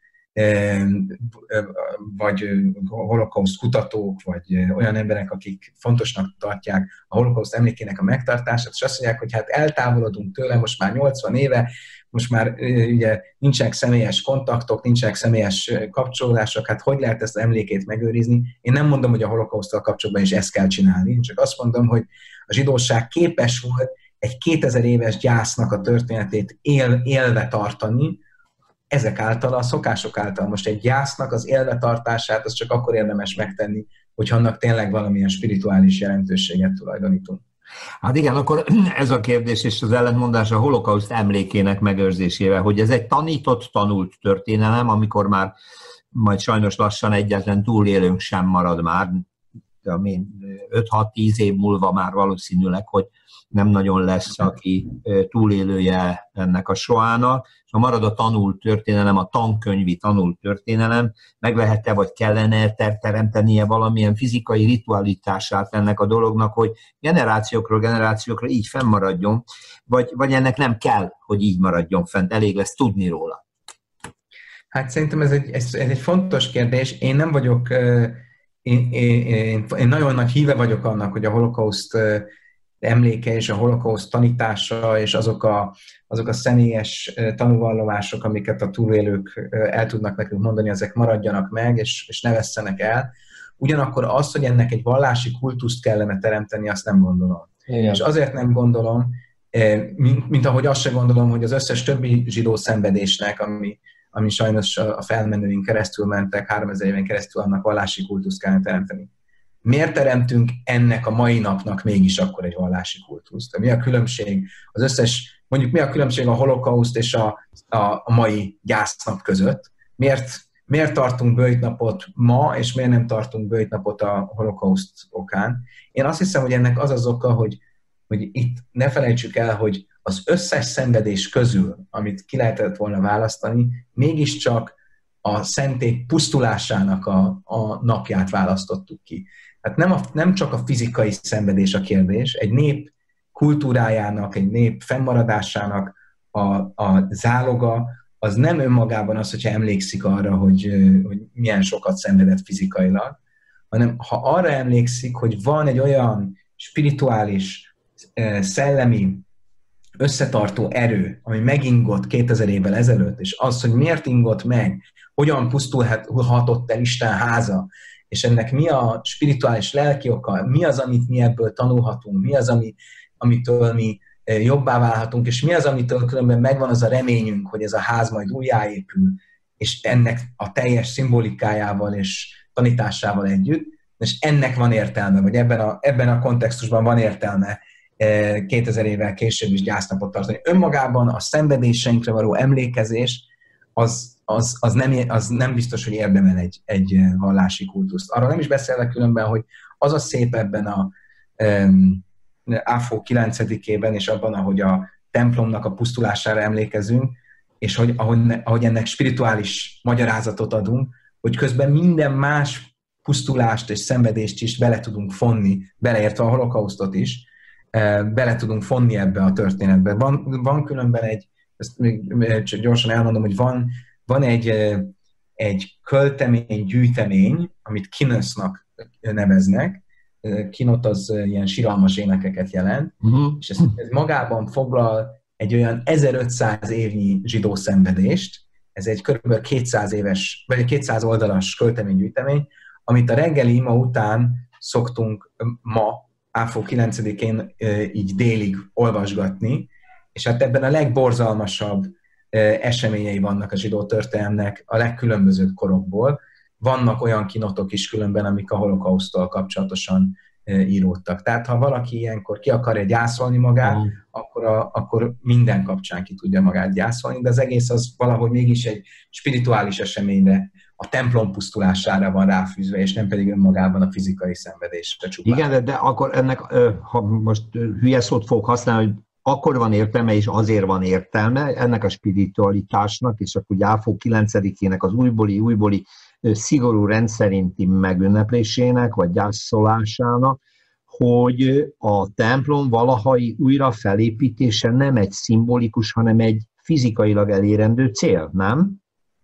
vagy holokauszt kutatók, vagy olyan emberek, akik fontosnak tartják a holokauszt emlékének a megtartását, és azt mondják, hogy hát eltávolodunk tőle most már 80 éve, most már ugye nincsenek személyes kontaktok, nincsenek személyes kapcsolódások, hát hogy lehet ezt az emlékét megőrizni? Én nem mondom, hogy a holokauszttal kapcsolatban is ezt kell csinálni, én csak azt mondom, hogy a zsidóság képes volt egy 2000 éves gyásznak a történetét élve tartani, ezek által, a szokások által. Most egy gyásznak az élvetartását az csak akkor érdemes megtenni, hogyha annak tényleg valamilyen spirituális jelentőséget tulajdonítunk. Hát igen, akkor ez a kérdés és az ellentmondás a holokauszt emlékének megőrzésével, hogy ez egy tanított, tanult történelem, amikor már majd sajnos lassan egyetlen túlélőnk sem marad már, 5-6-10 év múlva már valószínűleg, hogy nem nagyon lesz, aki túlélője ennek a soának, és ha marad a tanult történelem, a tankönyvi tanult történelem, meg lehet-e, vagy kellene teremtenie valamilyen fizikai ritualitását ennek a dolognak, hogy generációkra így fennmaradjon, vagy ennek nem kell, hogy így maradjon fent, elég lesz tudni róla? Hát szerintem ez egy fontos kérdés. Én nem vagyok, én nagyon nagy híve vagyok annak, hogy a holokauszt emléke és a holokauszt tanítása, és azok a személyes tanúvallomások, amiket a túlélők el tudnak nekünk mondani, ezek maradjanak meg, és ne vesszenek el. Ugyanakkor az, hogy ennek egy vallási kultuszt kellene teremteni, azt nem gondolom. Igen. És azért nem gondolom, mint ahogy azt sem gondolom, hogy az összes többi zsidó szenvedésnek, ami sajnos a felmenőink keresztül mentek, 3000 éven keresztül, annak vallási kultuszt kellene teremteni. Miért teremtünk ennek a mai napnak mégis akkor egy vallási kultuszt? Mi a különbség az összes, mondjuk mi a különbség a holokauszt és a mai gyásznap között? Miért tartunk böjtnapot ma, és miért nem tartunk böjtnapot a holokauszt okán? Én azt hiszem, hogy ennek az az oka, hogy itt ne felejtsük el, hogy az összes szenvedés közül, amit ki lehetett volna választani, mégiscsak a szentély pusztulásának a napját választottuk ki. Hát nem csak a fizikai szenvedés a kérdés, egy nép kultúrájának, egy nép fennmaradásának a záloga, az nem önmagában az, hogyha emlékszik arra, hogy milyen sokat szenvedett fizikailag, hanem ha arra emlékszik, hogy van egy olyan spirituális, szellemi, összetartó erő, ami megingott 2000 évvel ezelőtt, és az, hogy miért ingott meg, hogyan pusztulhatott el Isten háza, és ennek mi a spirituális lelki oka, mi az, amit mi ebből tanulhatunk, mi az, amitől mi jobbá válhatunk, és mi az, amitől különben megvan az a reményünk, hogy ez a ház majd újjáépül, és ennek a teljes szimbolikájával és tanításával együtt, és ennek van értelme, vagy ebben a kontextusban van értelme 2000 évvel később is gyásznapot tartani. Önmagában a szenvedéseinkre való emlékezés az nem biztos, hogy érdemel egy vallási kultuszt. Arról nem is beszélek különben, hogy az a szép ebben a Áfó 9-ében, és abban, ahogy a templomnak a pusztulására emlékezünk, és ahogy ennek spirituális magyarázatot adunk, hogy közben minden más pusztulást és szenvedést is bele tudunk fonni, beleértve a holokausztot is, bele tudunk fonni ebbe a történetbe. Van különben ezt még csak gyorsan elmondom, hogy van egy költemény, gyűjtemény, amit kinosznak neveznek. Kinot az ilyen siralmas énekeket jelent, és ez magában foglal egy olyan 1500 évnyi zsidó szenvedést. Ez egy kb. 200 éves, vagy 200 oldalas költeménygyűjtemény, amit a reggeli ima után szoktunk ma, Áfó 9-én így délig olvasgatni, és hát ebben a legborzalmasabb eseményei vannak a zsidó történelemnek a legkülönbözőbb korokból. Vannak olyan kinotok is különben, amik a holokauszttal kapcsolatosan íródtak. Tehát ha valaki ilyenkor ki akarja gyászolni magát, akkor minden kapcsán ki tudja magát gyászolni, de az egész az valahogy mégis egy spirituális eseményre, a templom pusztulására van ráfűzve, és nem pedig önmagában a fizikai szenvedésre csupán. Igen, de akkor ennek, ha most hülye szót fogok használni, hogy akkor van értelme, és azért van értelme ennek a spiritualitásnak, és akkor Áfó 9-ének az újbóli szigorú rendszerinti megünneplésének, vagy gyászolásának, hogy a templom valahai újra felépítése nem egy szimbolikus, hanem egy fizikailag elérendő cél, nem?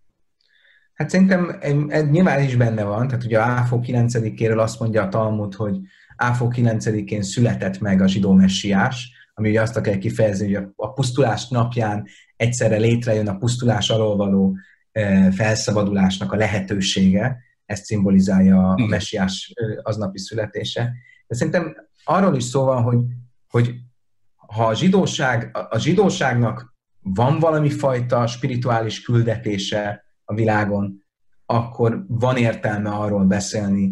Hát szerintem nyilván is benne van, tehát ugye Áfó 9-éről azt mondja a Talmud, hogy Áfó 9-én született meg a zsidó messiás, ami ugye azt akar kifejezni, hogy a pusztulás napján egyszerre létrejön a pusztulás alól való felszabadulásnak a lehetősége, ezt szimbolizálja a messiás aznapi születése. De szerintem arról is szó van, hogy ha a zsidóságnak van valami fajta spirituális küldetése a világon, akkor van értelme arról beszélni,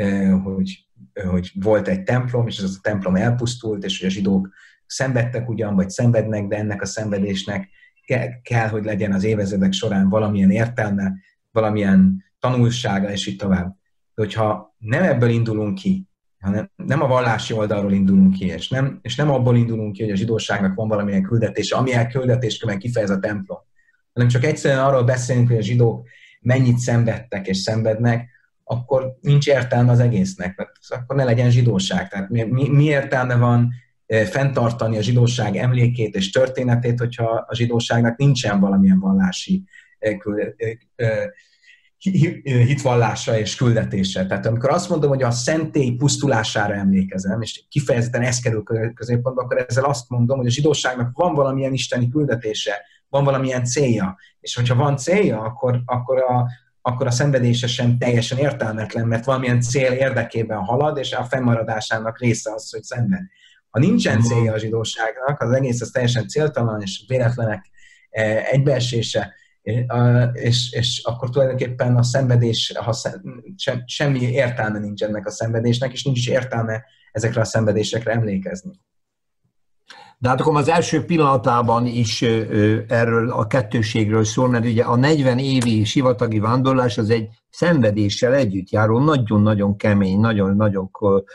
hogy volt egy templom, és ez a templom elpusztult, és hogy a zsidók szenvedtek ugyan, vagy szenvednek, de ennek a szenvedésnek kell, hogy legyen az évezredek során valamilyen értelme, valamilyen tanulsága, és így tovább. De hogyha nem ebből indulunk ki, hanem nem a vallási oldalról indulunk ki, és nem abból indulunk ki, hogy a zsidóságnak van valamilyen küldetése, amilyen küldetésköven kifejez a templom, hanem csak egyszerűen arról beszélünk, hogy a zsidók mennyit szenvedtek és szenvednek, akkor nincs értelme az egésznek, mert akkor ne legyen zsidóság. Tehát mi értelme van fenntartani a zsidóság emlékét és történetét, hogyha a zsidóságnak nincsen valamilyen vallási hitvallása és küldetése. Tehát amikor azt mondom, hogy a szentély pusztulására emlékezem, és kifejezetten ez kerül középpontba, akkor ezzel azt mondom, hogy a zsidóságnak van valamilyen isteni küldetése, van valamilyen célja. És hogyha van célja, akkor a szenvedése sem teljesen értelmetlen, mert valamilyen cél érdekében halad, és a fennmaradásának része az, hogy szenved. Ha nincsen célja a zsidóságnak, az egész az teljesen céltalan, és véletlenek egybeesése, és akkor tulajdonképpen a szenvedés, semmi értelme nincs ennek a szenvedésnek, és nincs is értelme ezekre a szenvedésekre emlékezni. De hát akkor az első pillanatában is erről a kettőségről szól, mert ugye a 40 évi sivatagi vándorlás az egy szenvedéssel együtt járó, nagyon-nagyon kemény, nagyon-nagyon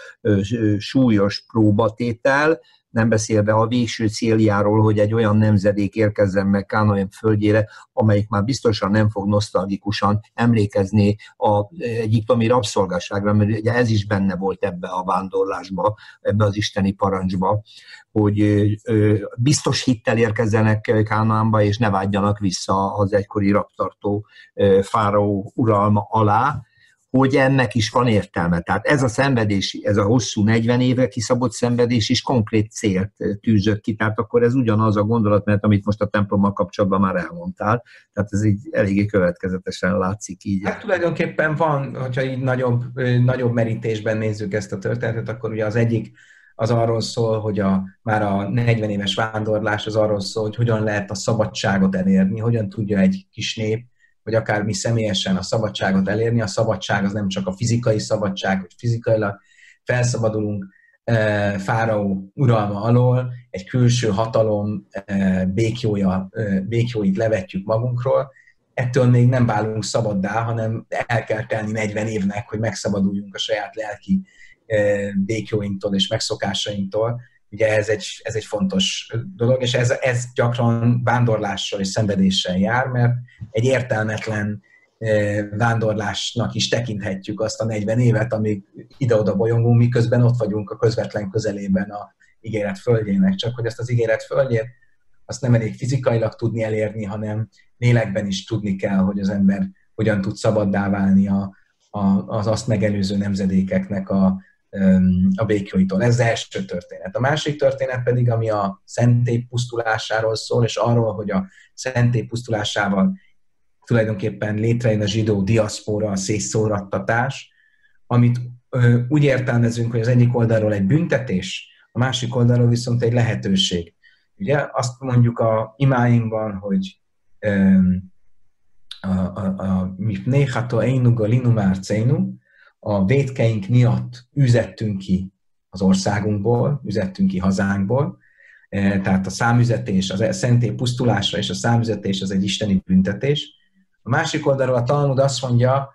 súlyos próbatétel, nem beszélve a végső céljáról, hogy egy olyan nemzedék érkezzen meg Kánaán földjére, amelyik már biztosan nem fog nosztalgikusan emlékezni az egyiptomi rabszolgasságra, mert ugye ez is benne volt ebbe a vándorlásba, ebbe az isteni parancsba, hogy biztos hittel érkezzenek Kánaánba, és ne vágyjanak vissza az egykori rabtartó fáraó uralma alá, hogy ennek is van értelme. Tehát ez a szenvedés, ez a hosszú 40 évre kiszabott szenvedés is konkrét célt tűzött ki. Tehát akkor ez ugyanaz a gondolat, mert amit most a templommal kapcsolatban már elmondtál. Tehát ez így eléggé következetesen látszik így. Hát tulajdonképpen van, hogyha így nagyobb merítésben nézzük ezt a történetet, akkor ugye az egyik az arról szól, hogy már a 40 éves vándorlás az arról szól, hogy hogyan lehet a szabadságot elérni, hogyan tudja egy kis nép, vagy akár mi személyesen a szabadságot elérni. A szabadság az nem csak a fizikai szabadság, hogy fizikailag felszabadulunk fáraó uralma alól, egy külső hatalom békjóit levetjük magunkról, ettől még nem válunk szabaddá, hanem el kell telni 40 évnek, hogy megszabaduljunk a saját lelki békjóinktól és megszokásainktól. Ugye ez egy fontos dolog, és ez gyakran vándorlással és szenvedéssel jár, mert egy értelmetlen vándorlásnak is tekinthetjük azt a 40 évet, amíg ide-oda bolyongunk, miközben ott vagyunk a közvetlen közelében a ígéret földjének. Csak hogy ezt az ígéret földjét, azt nem elég fizikailag tudni elérni, hanem lélekben is tudni kell, hogy az ember hogyan tud szabaddá válni az azt megelőző nemzedékeknek a békjóitól. Ez az első történet. A másik történet pedig, ami a szentély pusztulásáról szól, és arról, hogy a szentély pusztulásával tulajdonképpen létrejön a zsidó diaszpora, a szétszórattatás, amit úgy értelmezünk, hogy az egyik oldalról egy büntetés, a másik oldalról viszont egy lehetőség. Ugye azt mondjuk a imáinkban, hogy a vétkeink miatt üzettünk ki az országunkból, üzettünk ki hazánkból, tehát a számüzetés, a szentély pusztulása és a számüzetés az egy isteni büntetés. A másik oldalról a Talmud azt mondja,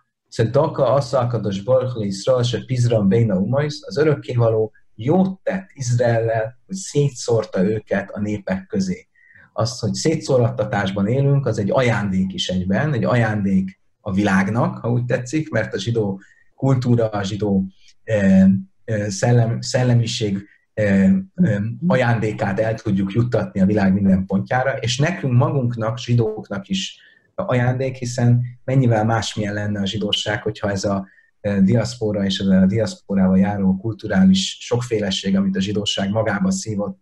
az örökkévaló jót tett Izraellel, hogy szétszórta őket a népek közé. Az, hogy szétszórattatásban élünk, az egy ajándék is egyben, egy ajándék a világnak, ha úgy tetszik, mert a zsidó kultúra, a zsidó szellemiség ajándékát el tudjuk juttatni a világ minden pontjára, és nekünk magunknak, zsidóknak is ajándék, hiszen mennyivel másmilyen lenne a zsidóság, hogyha ez a diaszpora és ez a diaszporával járó kulturális sokféleség, amit a zsidóság magába szívott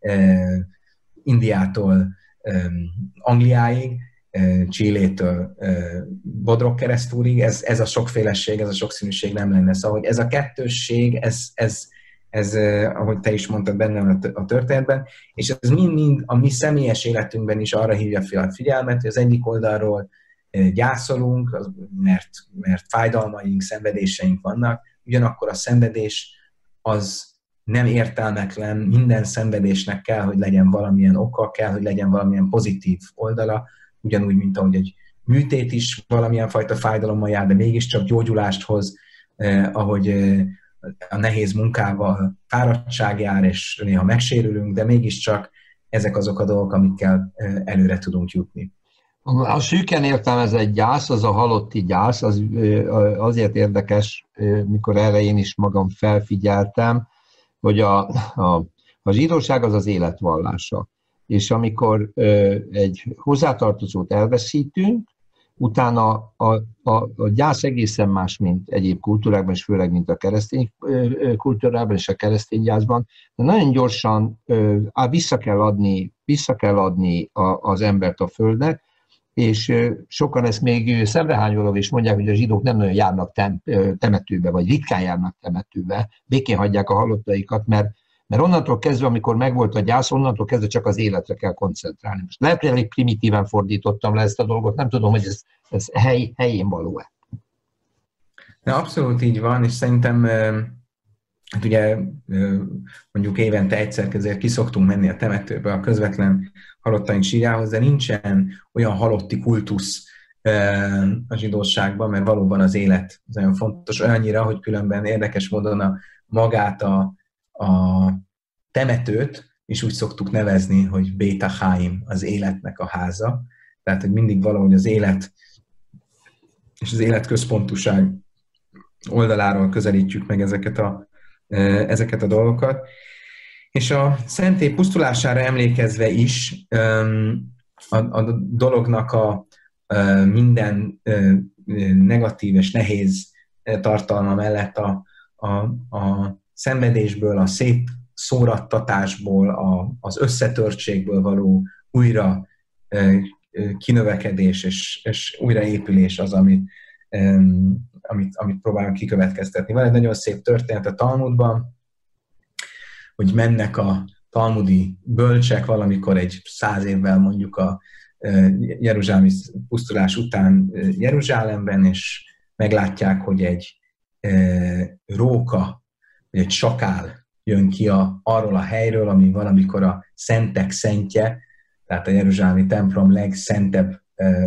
Indiától Angliáig, Chilétől Bodrog keresztúrig, ez a sokféleség, ez a sokszínűség nem lenne. Szóval, hogy ez a kettősség, ez ahogy te is mondtad benne a történetben, és ez mind-mind a mi személyes életünkben is arra hívja fel a figyelmet, hogy az egyik oldalról gyászolunk, mert fájdalmaink, szenvedéseink vannak, ugyanakkor a szenvedés az nem értelmetlen, minden szenvedésnek kell, hogy legyen valamilyen oka, kell, hogy legyen valamilyen pozitív oldala, ugyanúgy, mint ahogy egy műtét is valamilyen fajta fájdalommal jár, de mégiscsak gyógyulást hoz, ahogy a nehéz munkával fáradtság jár, és néha megsérülünk, de mégiscsak ezek azok a dolgok, amikkel előre tudunk jutni. A szűken értelmezett gyász, az a halotti gyász, az azért érdekes, mikor erre én is magam felfigyeltem, hogy a zsidóság az az életvallása. És amikor egy hozzátartozót elveszítünk, Utána a gyász egészen más, mint egyéb kultúrákban, és főleg, mint a keresztény kultúrában és a keresztény gyászban, de nagyon gyorsan vissza kell adni az embert a földnek, és sokan ezt még szemrehányolóan is mondják, hogy a zsidók nem nagyon járnak temetőbe, vagy ritkán járnak temetőbe, békén hagyják a halottaikat, mert onnantól kezdve, amikor megvolt a gyász, onnantól kezdve csak az életre kell koncentrálni. Most lehet, hogy elég primitíven fordítottam le ezt a dolgot, nem tudom, hogy ez helyén való-e. Na, abszolút így van, és szerintem hát ugye mondjuk évente egyszer ezért ki szoktunk menni a temetőbe a közvetlen halottaink sírjához, de nincsen olyan halotti kultusz a zsidóságban, mert valóban az élet az nagyon fontos, olyannyira, hogy különben érdekes módon magát a temetőt is úgy szoktuk nevezni, hogy Beit HaChaim, az életnek a háza. Tehát, hogy mindig valahogy az élet és az életközpontúság oldaláról közelítjük meg ezeket a dolgokat. És a szentély pusztulására emlékezve is a dolognak a minden negatív és nehéz tartalma mellett a szenvedésből, a szép szórattatásból, az összetörtségből való újra kinövekedés és újraépülés az, amit próbálunk kikövetkeztetni. Van egy nagyon szép történet a Talmudban, hogy mennek a talmudi bölcsek valamikor egy 100 évvel mondjuk a jeruzsálemi pusztulás után Jeruzsálemben, és meglátják, hogy egy róka, vagy egy sakál jön ki arról a helyről, ami valamikor a szentek szentje, tehát a jeruzsálemi templom legszentebb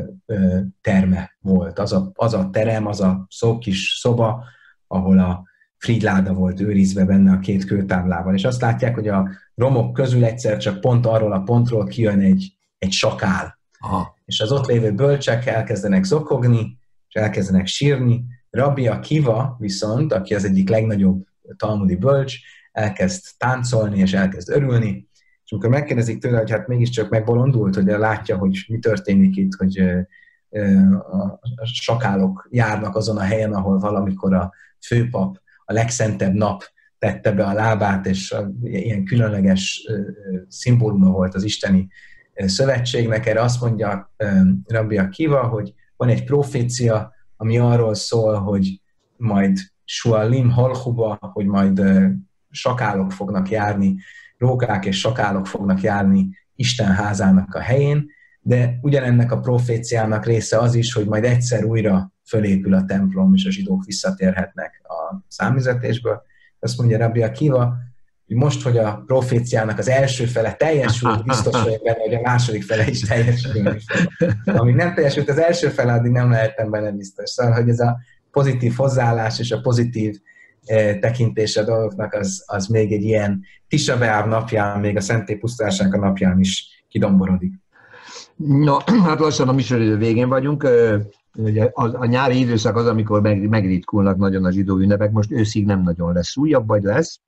terme volt. Az a terem, az a kis szoba, ahol a frigyláda volt őrizve benne a 2 kőtáblával. És azt látják, hogy a romok közül egyszer csak pont arról a pontról kijön egy sakál. Aha. És az ott lévő bölcsek elkezdenek zokogni, és elkezdenek sírni. Rabbi Akiva viszont, aki az egyik legnagyobb talmudi bölcs, elkezd táncolni, és elkezd örülni. És amikor megkérdezik tőle, hogy hát mégiscsak megbolondult, hogy látja, hogy mi történik itt, hogy a sakálok járnak azon a helyen, ahol valamikor a főpap a legszentebb nap tette be a lábát, és ilyen különleges szimbóluma volt az isteni szövetségnek. Erre azt mondja Rabbi Akiva, hogy van egy profécia, ami arról szól, hogy majd Sualim Halchuba, hogy majd sakálok fognak járni, rókák és sakálok fognak járni Isten házának a helyén, de ugyanennek a proféciának része az is, hogy majd egyszer újra fölépül a templom, és a zsidók visszatérhetnek a számüzetésből. Azt mondja Rabbi Akiva, hogy most, hogy a proféciának az első fele teljesült, biztos vagyok benne, hogy a második fele is teljesül. Amíg nem teljesült az első fele, addig nem lehettem benne biztos. Szóval, hogy ez a pozitív hozzáállás és a pozitív tekintése a dolgoknak az még egy ilyen Tisha B'Av napján, még a szentély pusztulásának a napján is kidomborodik. Na, hát lassan a műsoridő végén vagyunk. A nyári időszak az, amikor megritkulnak nagyon a zsidó ünnepek. Most őszig nem nagyon lesz újabb, vagy lesz?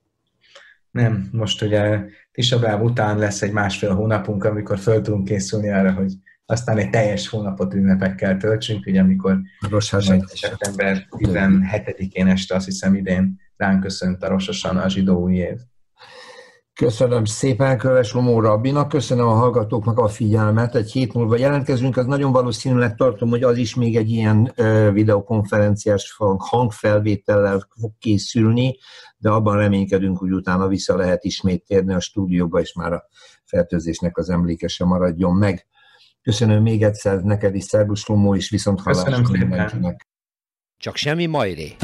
Nem, most ugye Tisha B'Av után lesz egy 1,5 hónapunk, amikor föl tudunk készülni arra, hogy aztán egy teljes hónapot ünnepekkel töltsünk, ugye amikor szeptember 17-én este, azt hiszem idén ránk köszönt a Rosh Hashanah, a zsidó új év. Köszönöm szépen Köves Romó rabbinak, köszönöm a hallgatóknak a figyelmet. Egy hét múlva jelentkezünk, az nagyon valószínűleg tartom, hogy az is még egy ilyen videokonferenciás hangfelvétellel fog készülni, de abban reménykedünk, hogy utána vissza lehet ismét térni a stúdióba, és már a fertőzésnek az emlékese maradjon meg. Köszönöm még egyszer neked is, szervusz Romó, és viszonthallásra mindenkinek. Csak semmi majré.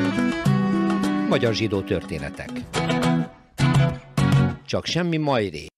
Magyar zsidó történetek. Csak semmi majré.